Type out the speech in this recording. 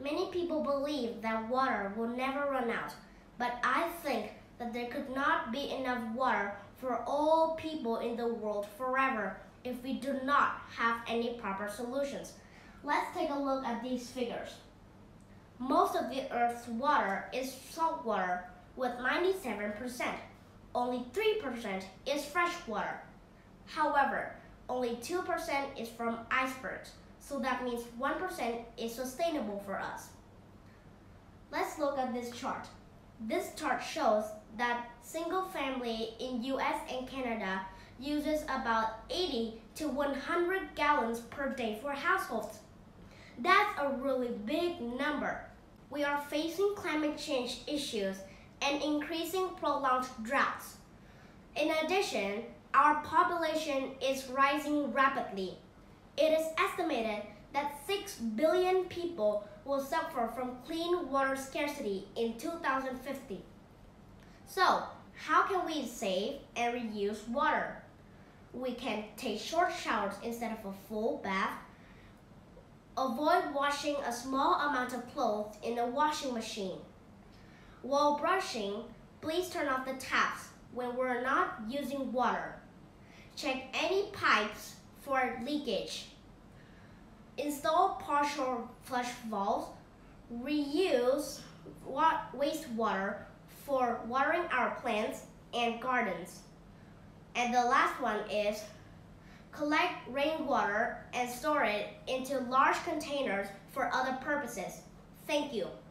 Many people believe that water will never run out, but I think that there could not be enough water for all people in the world forever if we do not have any proper solutions. Let's take a look at these figures. Most of the Earth's water is salt water with 97%. Only 3% is fresh water. However, only 2% is from icebergs, so that means 1% is sustainable for us. Let's look at this chart. This chart shows that single family in US and Canada uses about 80 to 100 gallons per day for households. That's a really big number. We are facing climate change issues and increasing prolonged droughts. In addition, our population is rising rapidly. It is estimated that 6 billion people will suffer from clean water scarcity in 2050. So, how can we save and reuse water? We can take short showers instead of a full bath. Avoid washing a small amount of clothes in a washing machine. While brushing, please turn off the taps when we're not using water. Check any pipes for leakage. Install partial flush valves. Reuse wastewater for watering our plants and gardens. And the last one is collect rainwater and store it into large containers for other purposes. Thank you.